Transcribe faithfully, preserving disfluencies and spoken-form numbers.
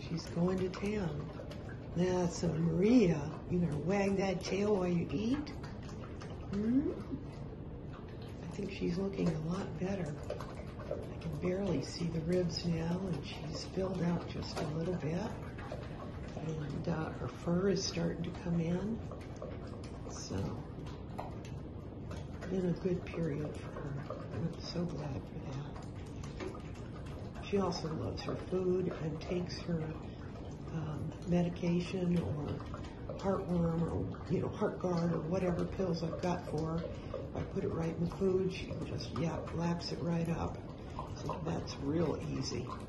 She's going to town. Now, so Maria, you gonna wag that tail while you eat? Hmm? I think she's looking a lot better. I can barely see the ribs now, and she's filled out just a little bit. And uh, her fur is starting to come in. So, been a good period for her. I'm so glad for that. She also loves her food and takes her um, medication or heartworm or, you know, heart guard or whatever pills I've got for her. If I put it right in the food, she can just, yeah, laps it right up. So that's real easy.